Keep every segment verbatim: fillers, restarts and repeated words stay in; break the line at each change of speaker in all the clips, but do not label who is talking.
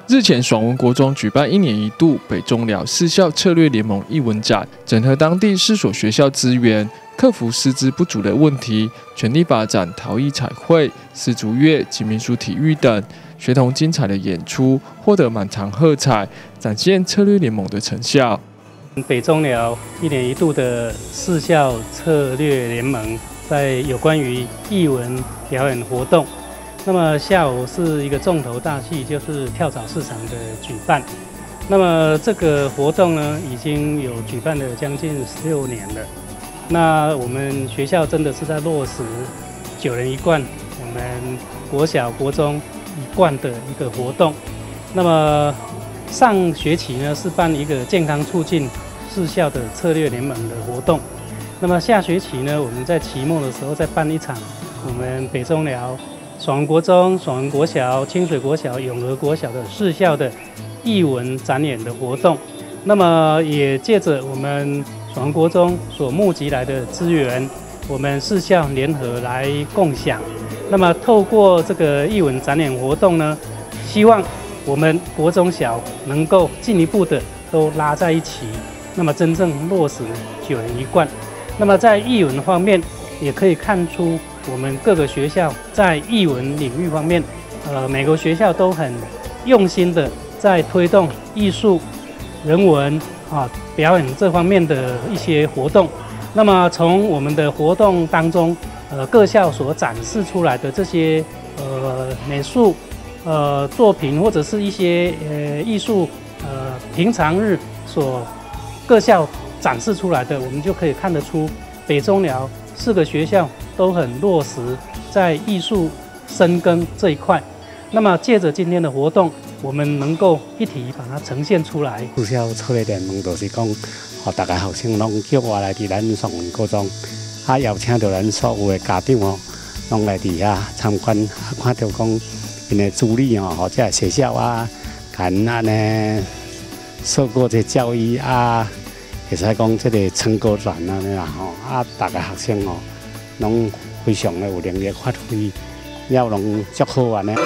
日前，爽文国中举办一年一度北中寮四校策略联盟艺文展，整合当地四所学校资源，克服师资不足的问题，全力发展陶艺彩绘、丝竹乐及民俗体育等，学童精彩的演出获得满堂喝彩，展现策略联盟的成效。
北中寮一年一度的四校策略联盟，在有关于艺文表演活动。那么下午是一个重头大戏，就是跳蚤市场的举办。那么这个活动呢，已经有举办了将近十六年了。那我们学校真的是在落实九人一贯，我们国小、国中一贯的一个活动。那么上学期呢是办一个健康促进四校的策略联盟的活动。那么下学期呢，我们在期末的时候再办一场我们北中寮、爽文国中、爽文国小、清水国小、永和国小的四校的艺文展演的活动。那么也借着我们爽文国中所募集来的资源，我们四校联合来共享。那么透过这个艺文展演活动呢，希望我们国中小能够进一步的都拉在一起，那么真正落实九人一贯。那么在艺文方面，也可以看出我们各个学校在艺文领域方面，呃，每个学校都很用心的在推动艺术、人文啊、表演这方面的一些活动。那么从我们的活动当中，呃，各校所展示出来的这些呃美术呃作品，或者是一些呃艺术呃平常日所各校展示出来的，我们就可以看得出北中寮四个学校都很落实在艺术深耕这一块。那么借着今天的活动，我们能够一体把它呈现出来。
四校策略联盟就是讲，让大家学生拢叫我来伫咱爽文高中，啊邀请到咱所有的家长哦，拢来伫遐参观，啊看到讲因的助理哦，或者学校啊，咱安尼受过这教育啊。会使讲这个成果展啊，啦吼，啊，大家学生哦，拢非常的有能力发挥，了拢足好安尼。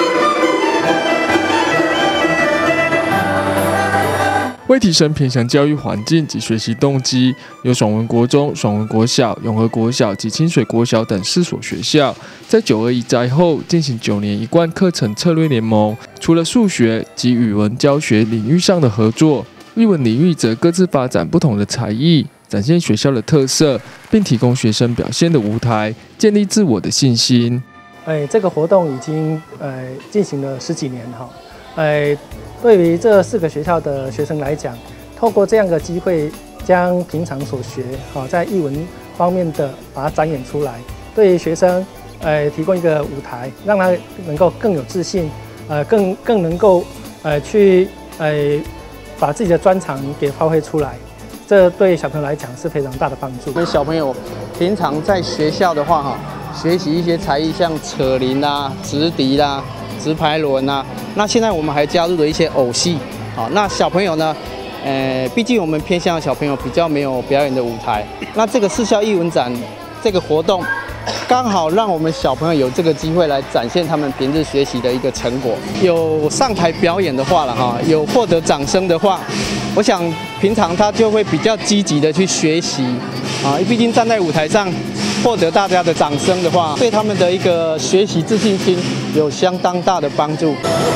为提升偏乡教育环境及学习动机，由爽文国中、爽文国小、永和国小及清水国小等四所学校，在九二一灾后进行九年一贯课程策略联盟。除了数学及语文教学领域上的合作，艺文领域则各自发展不同的才艺，展现学校的特色，并提供学生表现的舞台，建立自我的信心。
哎，这个活动已经呃进行了十几年哈。哎，对于这四个学校的学生来讲，透过这样的机会，将平常所学好在艺文方面的把它展演出来，对学生呃提供一个舞台，让他能够更有自信，呃更更能够呃去呃。把自己的专长给发挥出来，这对小朋友来讲是非常大的帮助。
我们小朋友平常在学校的话，哈，学习一些才艺，像扯铃啦、直笛啦、直排轮啦。那现在我们还加入了一些偶戏，好，那小朋友呢，呃，毕竟我们偏向的小朋友比较没有表演的舞台，那这个四校艺文展这个活动，刚好让我们小朋友有这个机会来展现他们平日学习的一个成果。有上台表演的话了哈，有获得掌声的话，我想平常他就会比较积极的去学习啊。毕竟站在舞台上获得大家的掌声的话，对他们的一个学习自信心有相当大的帮助。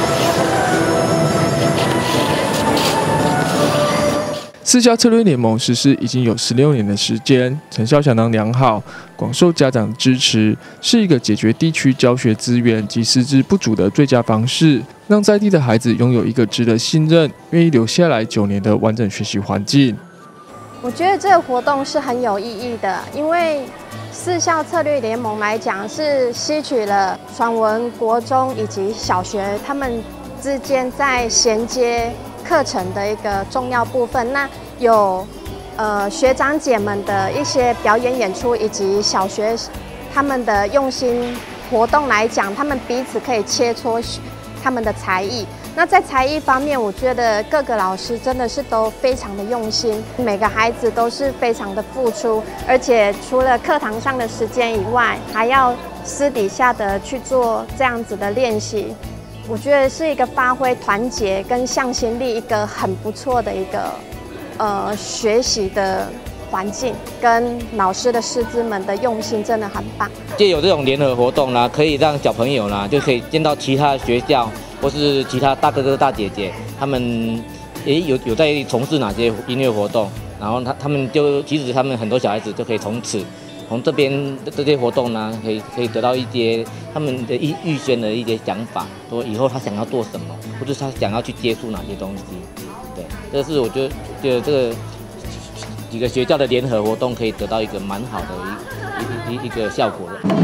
四校策略联盟实施已经有十六年的时间，成效相当良好，广受家长支持，是一个解决地区教学资源及师资不足的最佳方式，让在地的孩子拥有一个值得信任、愿意留下来九年的完整学习环境。
我觉得这个活动是很有意义的，因为四校策略联盟来讲是吸取了爽文国中以及小学他们之间在衔接课程的一个重要部分。那有呃学长姐们的一些表演演出，以及小学他们的用心活动来讲，他们彼此可以切磋他们的才艺。那在才艺方面，我觉得各个老师真的是都非常的用心，每个孩子都是非常的付出，而且除了课堂上的时间以外，还要私底下的去做这样子的练习。 我觉得是一个发挥团结跟向心力一个很不错的一个呃学习的环境，跟老师的师资们的用心真的很棒。
借有这种联合活动啦，可以让小朋友啦就可以见到其他学校或是其他大哥哥大姐姐，他们也有有在从事哪些音乐活动，然后他他们就其实他们很多小孩子就可以从此从这边的这些活动呢，可以可以得到一些他们的预预先的一些想法，说以后他想要做什么，或者他想要去接触哪些东西。对，这是我觉得觉得这个几个学校的联合活动可以得到一个蛮好的一一一一个效果的。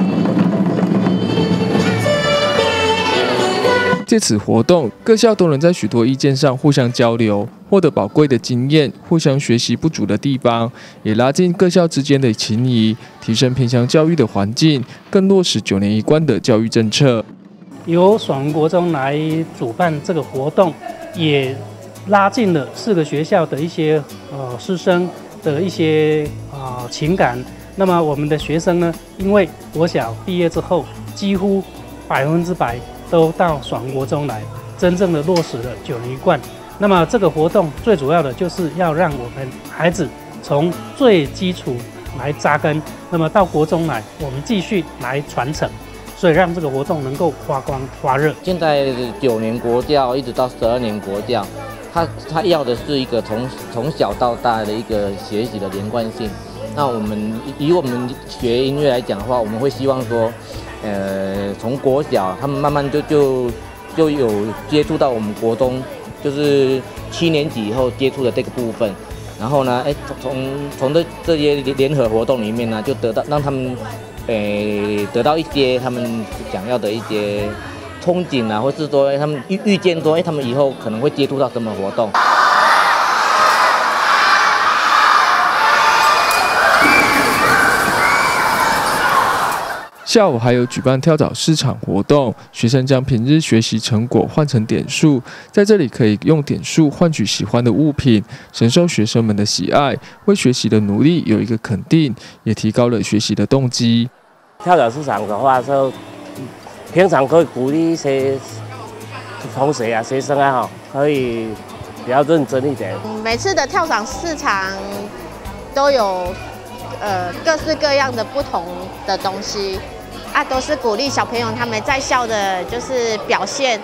借此活动，各校都能在许多意见上互相交流，获得宝贵的经验，互相学习不足的地方，也拉近各校之间的情谊，提升偏乡教育的环境，更落实九年一贯的教育政策。
由爽文国中来主办这个活动，也拉近了四个学校的一些呃师生的一些啊、呃、情感。那么我们的学生呢，因为国小毕业之后，几乎百分之百都到爽文国中来，真正的落实了九年一贯。那么这个活动最主要的就是要让我们孩子从最基础来扎根，那么到国中来，我们继续来传承。所以让这个活动能够发光发热。
现在九年国教一直到十二年国教，他他要的是一个从从小到大的一个学习的连贯性。那我们以我们学音乐来讲的话，我们会希望说，呃，从国小他们慢慢就就就有接触到我们国中，就是七年级以后接触的这个部分。然后呢，哎，从从这这些联合活动里面呢，就得到让他们。诶，得到一些他们想要的一些憧憬啊，或是说他们预预见说，哎，他们以后可能会接触到什么活动。
下午还有举办跳蚤市场活动，学生将平日学习成果换成点数，在这里可以用点数换取喜欢的物品，深受学生们的喜爱，为学习的努力有一个肯定，也提高了学习的动机。
跳蚤市场的话，就平常可以鼓励一些同学啊、学生啊，哈，可以比较认真一点。
每次的跳蚤市场都有呃各式各样的不同的东西。啊，都是鼓励小朋友他们在校的，就是表现。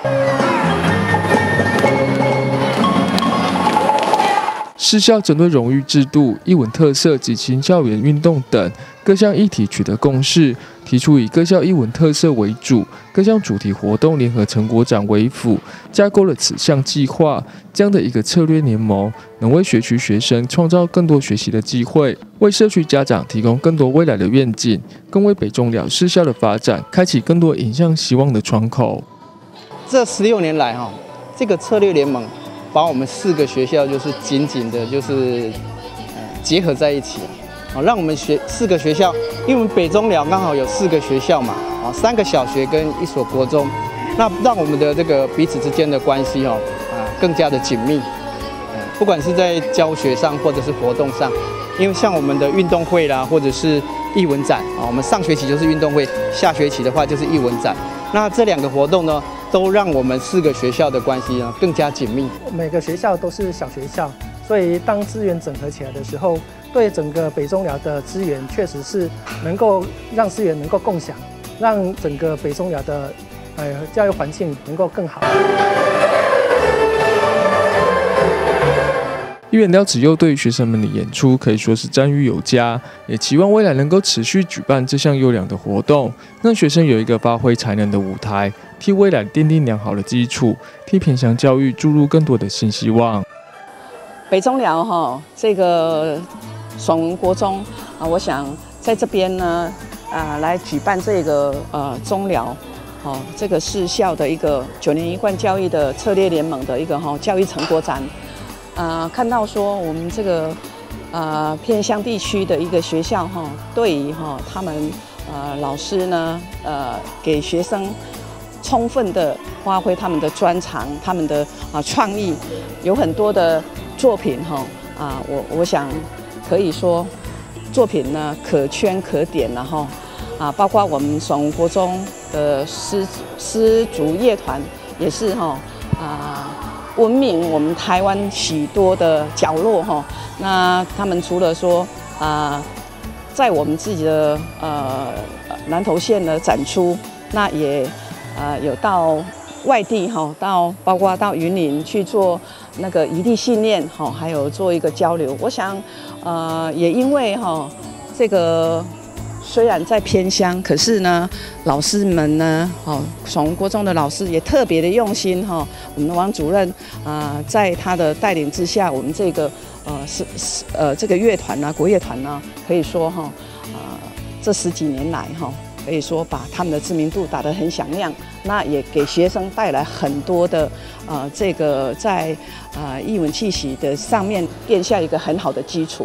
市校针对荣誉制度、艺文特色及青校园运动等各项议题取得共识，提出以各校艺文特色为主，各项主题活动联合成果展为辅，架构了此项计划。这样的一个策略联盟，能为学区学生创造更多学习的机会，为社区家长提供更多未来的愿景，更为北中寮市校的发展开启更多迎向希望的窗口。
这十六年来，哈，这个策略联盟把我们四个学校就是紧紧的，就是呃结合在一起，啊，让我们学四个学校，因为我们北中寮刚好有四个学校嘛，啊，三个小学跟一所国中，那让我们的这个彼此之间的关系，哦，啊，更加的紧密，呃，不管是在教学上或者是活动上，因为像我们的运动会啦，或者是艺文展，啊，我们上学期就是运动会，下学期的话就是艺文展，那这两个活动呢，都让我们四个学校的关系呢更加紧密。
每个学校都是小学校，所以当资源整合起来的时候，对整个北中寮的资源确实是能够让资源能够共享，让整个北中寮的呃教育环境能够更好。
议员廖子佑对于学生们的演出可以说是赞誉有加，也期望未来能够持续举办这项优良的活动，让学生有一个发挥才能的舞台，替未来奠定良好的基础，替偏乡教育注入更多的新希望。
北中寮哈，这个爽文国中啊，我想在这边呢啊来举办这个呃中寮哦这个市校的一个九年一贯教育的策略联盟的一个哈教育成果展。呃，看到说我们这个呃偏乡地区的一个学校哈，对于哈他们呃老师呢呃给学生充分的发挥他们的专长，他们的啊创意，有很多的作品哈啊，我我想可以说作品呢可圈可点了哈啊，包括我们爽文国中的丝丝竹乐团也是哈啊闻名我们台湾许多的角落哈。那他们除了说啊，在我们自己的呃南投县的展出，那也啊有到外地哈，到包括到云林去做那个移地训练哈，还有做一个交流。我想呃也因为哈这个。虽然在偏乡，可是呢，老师们呢，哦，爽文国中的老师也特别的用心哈。我们的王主任啊、呃，在他的带领之下，我们这个呃是是呃这个乐团呢，国乐团呢，可以说哈，呃这十几年来哈，可以说把他们的知名度打得很响亮，那也给学生带来很多的呃这个在呃艺文气息的上面奠下一个很好的基础。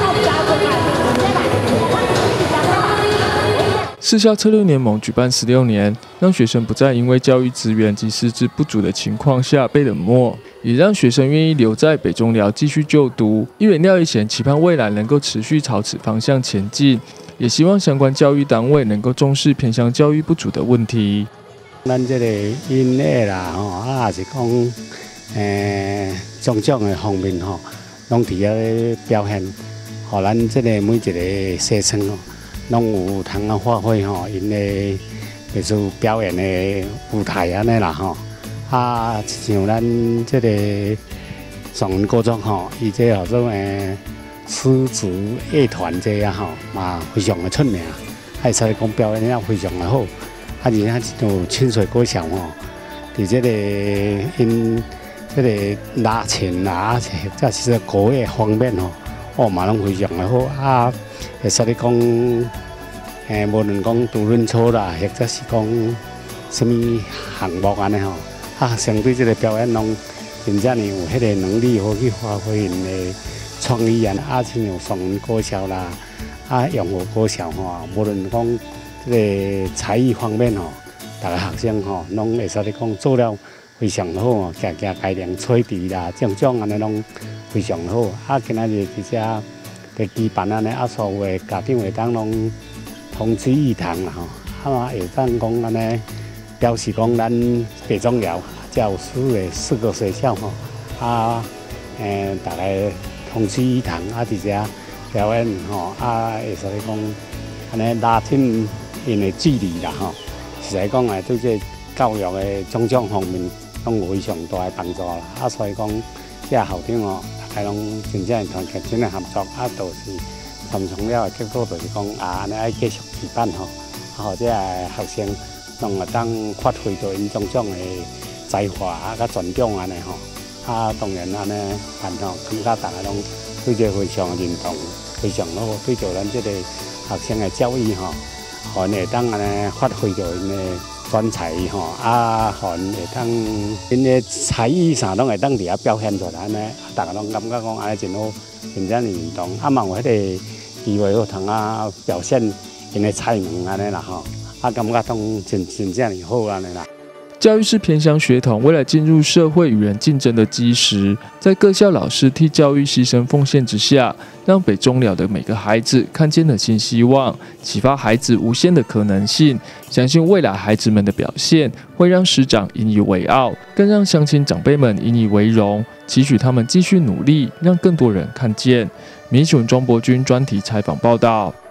市校策略联盟举办十六年，让学生不再因为教育资源及师资不足的情况下被冷漠，也让学生愿意留在北中寮继续就读。议员廖一贤期盼未来能够持续朝此方向前进，也希望相关教育单位能够重视偏乡教育不足的问题。
咱这个音乐啦，吼，啊，也是讲，诶，种种的方面吼，拢伫遐表现，互咱这个每一个学生吼。拢有通啊发挥吼，因的艺术表演的舞台安尼啦吼。啊，像咱这个爽文高中吼，伊这号做诶丝竹乐团这啊吼，嘛非常的出名，啊，所以讲表演也非常的好。啊，而且有清水国小吼，伫这个因这个拉琴啦，或者是国乐方面吼。哦，嘛拢非常的好啊！会说你讲，诶，无论讲独轮车啦，或者是讲什么项目安尼吼，啊，相对这个表演拢真正有迄个能力，好去发挥因的创意啊！啊，像爽文国小啦，啊，永和国小吼，无论讲这个才艺方面吼，大家学生吼，拢会说你讲做了非常好哦，行行改良吹笛啦，种种安尼拢。非常好，啊！今仔日伫遮地基办安尼，啊，所有的家长会当拢同志一堂啦吼，啊嘛会当讲安尼，表示讲咱北中寮才有四个四个学校吼，啊，诶，大家同志一堂，啊，伫遮表演吼，啊，会说咧讲安尼拉近因的距离啦吼，实在讲诶，对这教育的种种方面拢有非常大的帮助啦，啊，所以讲这校长哦。大家拢真正团结，真正合作，啊，都是参从了的结果，就是讲啊，安尼爱继续举办吼，啊，或者学生拢会当发挥到因种种的才华啊，甲专长安尼吼，啊，当然安尼办吼，感觉大家拢对这非常认同，非常好，对着咱这个学生的教育吼，互因会当安尼发挥到因的专才吼，啊，互因会当因的才艺啥拢会当伫遐表现出来安尼。大家拢感觉讲安尼真好，真正认同。啊，嘛有迄个机会好通啊表现因的才能安尼啦吼，啊，感觉拢真真正好安尼啦。
教育是偏乡学童未来进入社会与人竞争的基石，在各校老师替教育牺牲奉献之下，让北中寮的每个孩子看见了新希望，启发孩子无限的可能性。相信未来孩子们的表现会让师长引以为傲，更让乡亲长辈们引以为荣，期许他们继续努力，让更多人看见。民视文庄博君专题采访报道。